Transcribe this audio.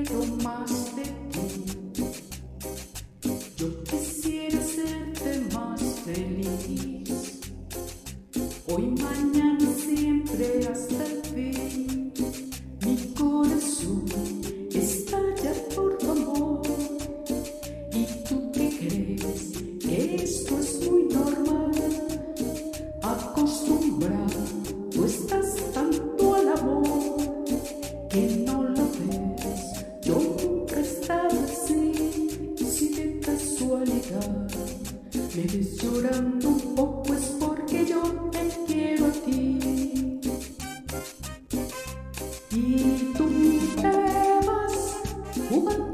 quiero más de ti. Yo quisiera hacerte más feliz. Hoy, mañana, siempre, hasta el fin. Mi corazón estalla por tu amor. ¿Y tú qué crees? Que esto es muy normal. Acostumbrado tú estás tanto al amor que no lo ves. Yo nunca he estado así. Si de casualidad me ves llorando un poco, es porque yo te quiero a ti. Y tú te vas jugando